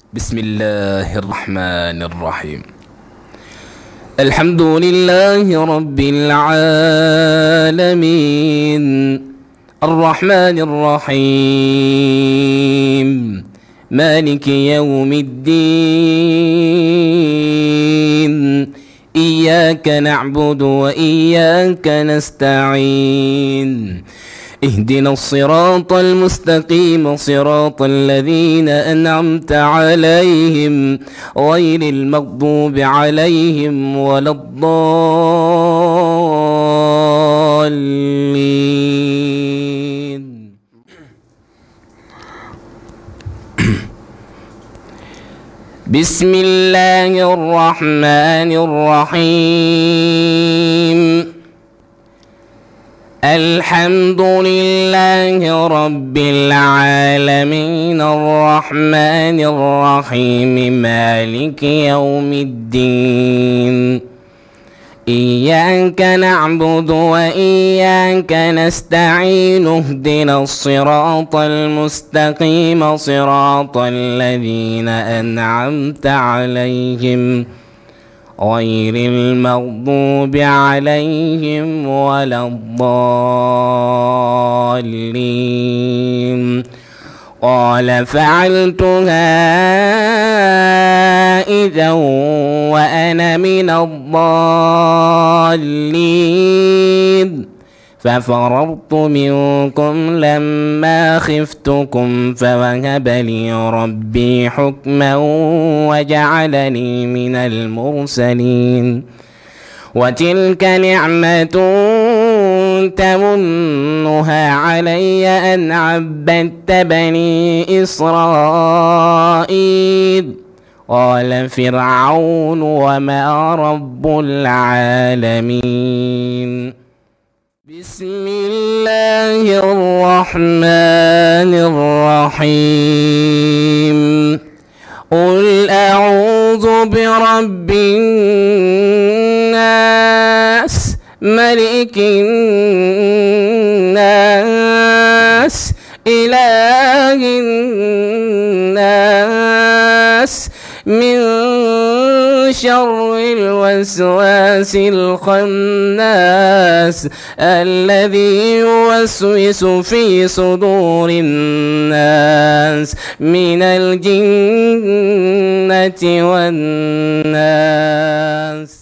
بسم الله الرحمن الرحيم. الحمد لله رب العالمين، الرحمن الرحيم، مالك يوم الدين، إياك نعبد وإياك نستعين، اهدنا الصراط المستقيم صراط الذين أنعمت عليهم غير المغضوب عليهم ولا الضالين. بسم الله الرحمن الرحيم. الحمد لله رب العالمين، الرحمن الرحيم، مالك يوم الدين، إياك نعبد وإياك نستعين، اهدنا الصراط المستقيم صراط الذين أنعمت عليهم غير المغضوب عليهم ولا الضالين. قال فعلتها إذا وأنا من الضالين، ففررت منكم لما خفتكم فوهب لي ربي حكما وجعلني من المرسلين. وتلك نعمة تمنها علي أن عبدت بني إسرائيل. قال فرعون وما رب العالمين. بسم الله الرحمن الرحيم. قل أعوذ برب الناس، ملك الناس، إله الناس، من شر الوسواس الخناس الذي يوسوس في صدور الناس من الجنة والناس.